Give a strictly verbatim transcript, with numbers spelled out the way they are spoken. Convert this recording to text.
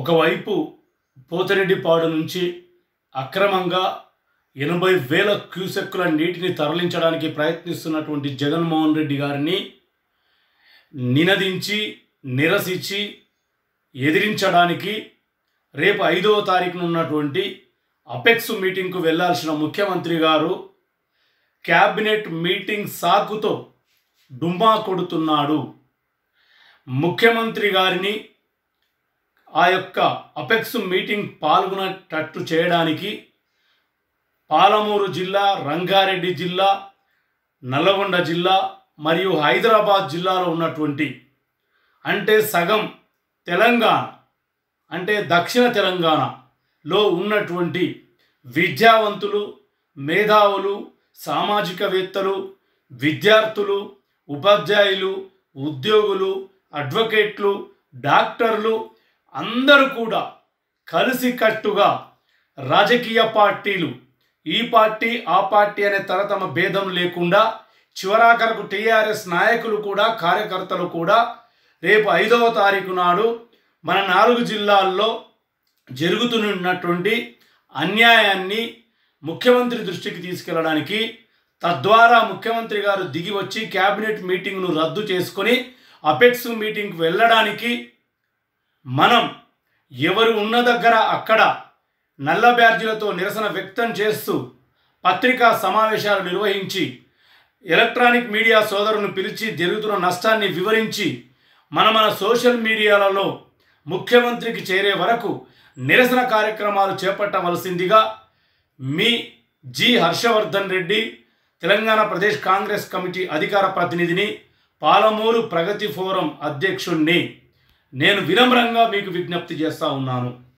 ఒకవైపు పోతిరెడ్డిపాడు నుంచి అక్రమంగా ఎనభై వేల క్యూసెక్కుల నీటిని తరలించడానికి ప్రయత్నిస్తున్నటువంటి జగన్మోహన్ రెడ్డి గారిని నినదించి నిరసించి ఎదిరించడానికి రేపు ఐదవ తారీఖున ఉన్నటువంటి అపెక్స్ మీటింగ్కు వెళ్ళాల్సిన ముఖ్యమంత్రి గారు క్యాబినెట్ మీటింగ్ సాకుతో డుమ్మా కొడుతున్నాడు. ముఖ్యమంత్రి గారిని ఆ యొక్క అపెక్స్ మీటింగ్ పాల్గొనేటట్టు చేయడానికి పాలమూరు జిల్లా, రంగారెడ్డి జిల్లా, నల్లగొండ జిల్లా మరియు హైదరాబాద్ జిల్లాలో ఉన్నటువంటి అంటే సగం తెలంగాణ అంటే దక్షిణ తెలంగాణలో ఉన్నటువంటి విద్యావంతులు, మేధావులు, సామాజికవేత్తలు, విద్యార్థులు, ఉపాధ్యాయులు, ఉద్యోగులు, అడ్వకేట్లు, డాక్టర్లు అందరూ కూడా కలిసికట్టుగా రాజకీయ పార్టీలు ఈ పార్టీ ఆ పార్టీ అనే తరతమ భేదం లేకుండా చివరాఖరకు టీఆర్ఎస్ నాయకులు కూడా కార్యకర్తలు కూడా రేపు ఐదవ తారీఖు నాడు మన నాలుగు జిల్లాల్లో జరుగుతున్నటువంటి అన్యాయాన్ని ముఖ్యమంత్రి దృష్టికి తీసుకెళ్ళడానికి, తద్వారా ముఖ్యమంత్రి గారు దిగి వచ్చి క్యాబినెట్ మీటింగ్ను రద్దు చేసుకొని అపెక్స్ మీటింగ్కి వెళ్ళడానికి మనం ఎవరు ఉన్న దగ్గర అక్కడ నల్ల బ్యాడ్జీలతో నిరసన వ్యక్తం చేస్తూ పత్రికా సమావేశాలు నిర్వహించి ఎలక్ట్రానిక్ మీడియా సోదరులను పిలిచి జరుగుతున్న నష్టాన్ని వివరించి మన మన సోషల్ మీడియాలలో ముఖ్యమంత్రికి చేరే వరకు నిరసన కార్యక్రమాలు చేపట్టవలసిందిగా మీ జి హర్షవర్ధన్ రెడ్డి, తెలంగాణ ప్రదేశ్ కాంగ్రెస్ కమిటీ అధికార ప్రతినిధిని, పాలమూరు ప్రగతి ఫోరం అధ్యక్షుణ్ణి నేను వినమ్రంగా మీకు విజ్ఞప్తి చేస్తూ ఉన్నాను.